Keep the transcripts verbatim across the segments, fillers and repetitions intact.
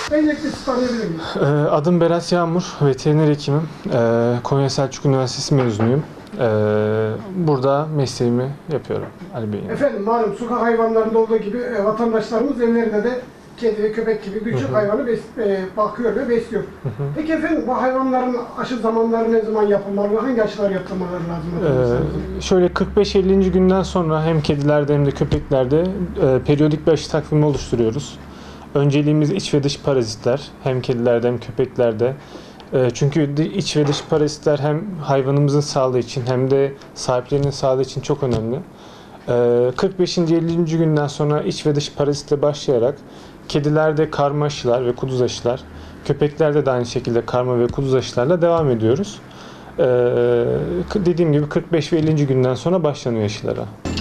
Öncelikle sizi tanıyabilir miyim? Ee, Adım Berat Yağmur, veteriner hekimim. Ee, Konya Selçuk Üniversitesi mezunuyum. Ee, Burada mesleğimi yapıyorum Ali Bey'in. Efendim malum sokak hayvanlarında olduğu gibi e, vatandaşlarımız evlerinde de kedi ve köpek gibi birçok hayvanı bes, e, bakıyor ve besliyor. Hı hı. Peki efendim bu hayvanların aşı zamanları ne zaman yapılmalı? Hangi aşılar yapılmaları lazım? Ee, şöyle kırk beş ellinci günden sonra hem kedilerde hem de köpeklerde e, periyodik bir aşı takvimi oluşturuyoruz. Önceliğimiz iç ve dış parazitler. Hem kedilerde hem köpeklerde. E, çünkü iç ve dış parazitler hem hayvanımızın sağlığı için hem de sahiplerinin sağlığı için çok önemli. E, kırk beşinci ellinci günden sonra iç ve dış parazitle başlayarak kedilerde karma aşılar ve kuduz aşılar, köpeklerde de aynı şekilde karma ve kuduz aşılarla devam ediyoruz. Ee, dediğim gibi kırk beş ve ellinci günden sonra başlanıyor aşılara.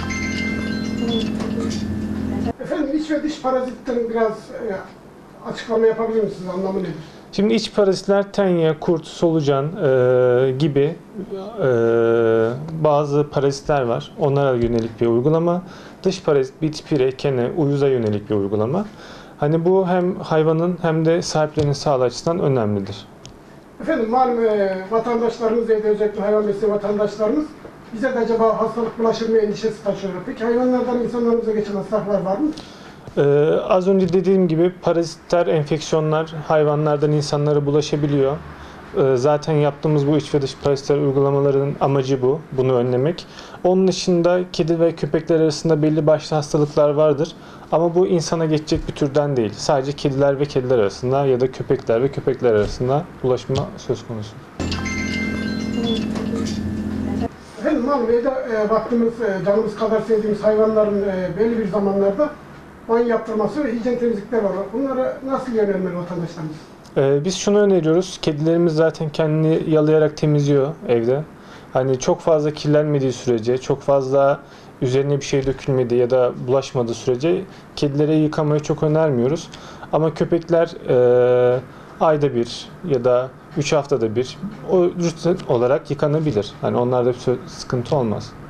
Efendim iç ve dış parazitlerin biraz e, açıklama yapabilir misiniz? Anlamı nedir? Şimdi iç parazitler tenya, kurt, solucan e, gibi e, bazı parazitler var. Onlara yönelik bir uygulama. Dış parazit, bit, pire, kene, uyuza yönelik bir uygulama. Hani bu hem hayvanın hem de sahiplerinin sağlığı açısından önemlidir. Efendim malum e, vatandaşlarımız evde özellikle hayvan besleyen vatandaşlarımız bize de acaba hastalık bulaşır mı endişesi taşıyorlar. Peki hayvanlardan insanlarımıza geçen hastalıklar var mı? Ee, az önce dediğim gibi parazitler, enfeksiyonlar hayvanlardan insanlara bulaşabiliyor. Ee, zaten yaptığımız bu iç ve dış parazitler uygulamaların amacı bu, bunu önlemek. Onun dışında kedi ve köpekler arasında belli başlı hastalıklar vardır. Ama bu insana geçecek bir türden değil. Sadece kediler ve kediler arasında ya da köpekler ve köpekler arasında bulaşma söz konusu. Efendim malum evde e, baktığımız, e, canımız kadar sevdiğimiz hayvanların e, belli bir zamanlarda banyo yaptırması ve hijyen temizlikler var. Bunlara nasıl yönelmeli vatandaşlarımız? Ee, biz şunu öneriyoruz. Kedilerimiz zaten kendini yalayarak temizliyor evde. Hani çok fazla kirlenmediği sürece, çok fazla üzerine bir şey dökülmediği ya da bulaşmadığı sürece kedilere yıkamayı çok önermiyoruz. Ama köpekler e, ayda bir ya da üç haftada bir o rutin olarak yıkanabilir. Hani onlarda bir sıkıntı olmaz.